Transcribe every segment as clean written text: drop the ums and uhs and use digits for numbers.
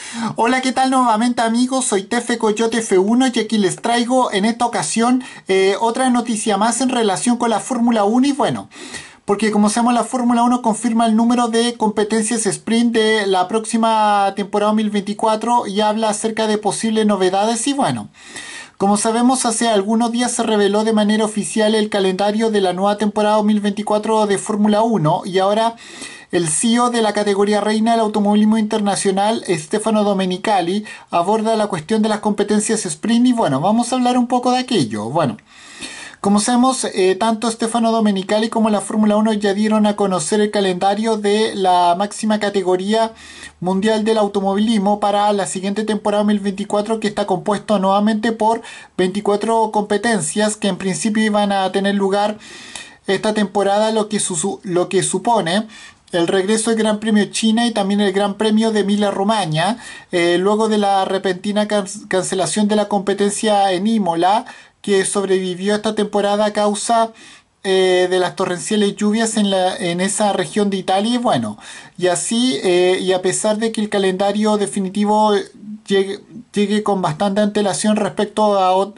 Hola, ¿qué tal nuevamente amigos? Soy Tefe Coyote F1 y aquí les traigo en esta ocasión otra noticia más en relación con la Fórmula 1 y bueno, porque como sabemos la Fórmula 1 confirma el número de competencias sprint de la próxima temporada 2024 y habla acerca de posibles novedades y bueno. Como sabemos, hace algunos días se reveló de manera oficial el calendario de la nueva temporada 2024 de Fórmula 1 y ahora el CEO de la categoría reina del automovilismo internacional, Stefano Domenicali, aborda la cuestión de las competencias sprint y bueno, vamos a hablar un poco de aquello. Bueno, como sabemos, tanto Stefano Domenicali como la Fórmula 1 ya dieron a conocer el calendario de la máxima categoría mundial del automovilismo para la siguiente temporada 2024, que está compuesto nuevamente por 24 competencias que en principio iban a tener lugar esta temporada, lo que supone el regreso del Gran Premio China y también el Gran Premio de Emilia-Romagna, luego de la repentina cancelación de la competencia en Imola, que sobrevivió esta temporada a causa de las torrenciales lluvias en esa región de Italia. Y bueno, y así, y a pesar de que el calendario definitivo llegue con bastante antelación respecto a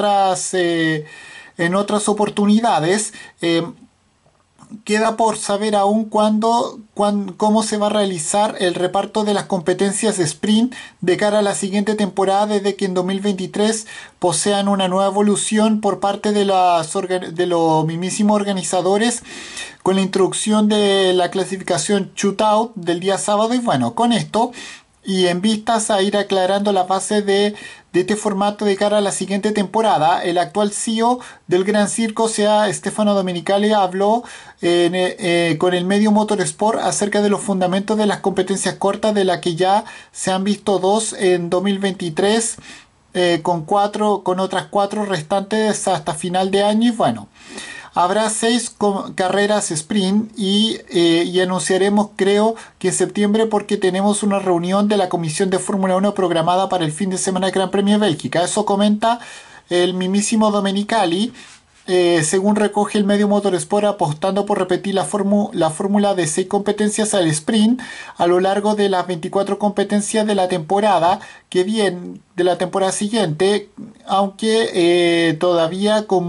en otras oportunidades, queda por saber aún cómo se va a realizar el reparto de las competencias de sprint de cara a la siguiente temporada, desde que en 2023 posean una nueva evolución por parte de los mismísimos organizadores, con la introducción de la clasificación shootout del día sábado. Y bueno, con esto y en vistas a ir aclarando la base de este formato de cara a la siguiente temporada, el actual CEO del Gran Circo, sea Stefano Domenicali, habló con el medio Motorsport acerca de los fundamentos de las competencias cortas, de las que ya se han visto dos en 2023, con otras cuatro restantes hasta final de año. Y bueno, habrá 6 carreras sprint y anunciaremos, creo que en septiembre, porque tenemos una reunión de la Comisión de Fórmula 1 programada para el fin de semana del Gran Premio de Bélgica. Eso comenta el mismísimo Domenicali, según recoge el medio Motorsport, apostando por repetir la fórmula de 6 competencias al sprint a lo largo de las 24 competencias de la temporada que viene, de la temporada siguiente, aunque todavía con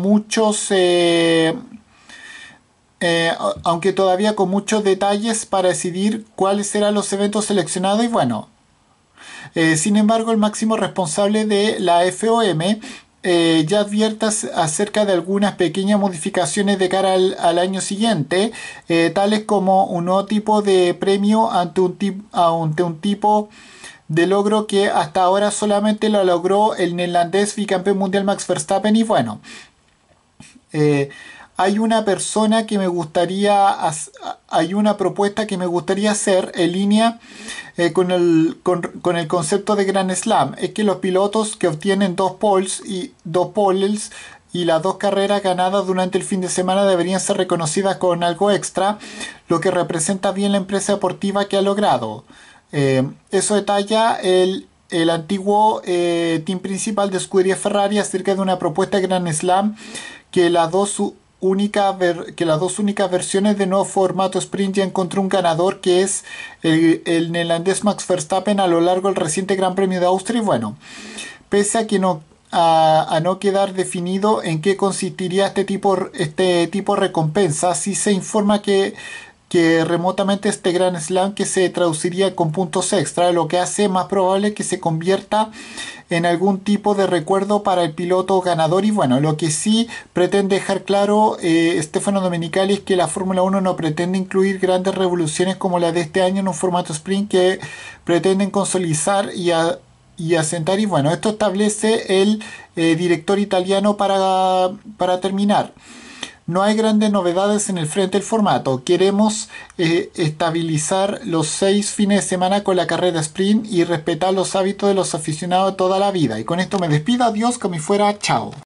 aunque todavía con muchos detalles para decidir cuáles serán los eventos seleccionados. Y bueno, sin embargo, el máximo responsable de la FOM ya advierte acerca de algunas pequeñas modificaciones de cara al año siguiente, tales como un nuevo tipo de premio ante un tipo de logro que hasta ahora solamente lo logró el neerlandés bicampeón mundial Max Verstappen. Y bueno, eh, hay una persona que me gustaría, hay una propuesta que me gustaría hacer en línea con el concepto de Grand Slam. Es que los pilotos que obtienen dos poles y las 2 carreras ganadas durante el fin de semana deberían ser reconocidas con algo extra, lo que representa bien la empresa deportiva que ha logrado. Eso detalla el antiguo team principal de Scuderia Ferrari acerca de una propuesta de Grand Slam, que que las dos únicas versiones de nuevo formato sprint ya encontró un ganador, que es el neerlandés Max Verstappen a lo largo del reciente Gran Premio de Austria. Y bueno, pese a que a no quedar definido en qué consistiría este tipo de recompensa, sí se informa que remotamente este Grand Slam, que se traduciría con puntos extra, lo que hace más probable que se convierta en algún tipo de recuerdo para el piloto ganador. Y bueno, lo que sí pretende dejar claro Stefano Domenicali es que la Fórmula 1 no pretende incluir grandes revoluciones como la de este año en un formato sprint que pretenden consolidar y asentar. Y bueno, esto establece el director italiano para terminar. No hay grandes novedades en el frente del formato. Queremos estabilizar los 6 fines de semana con la carrera sprint y respetar los hábitos de los aficionados de toda la vida. Y con esto me despido. Adiós, como si fuera chao.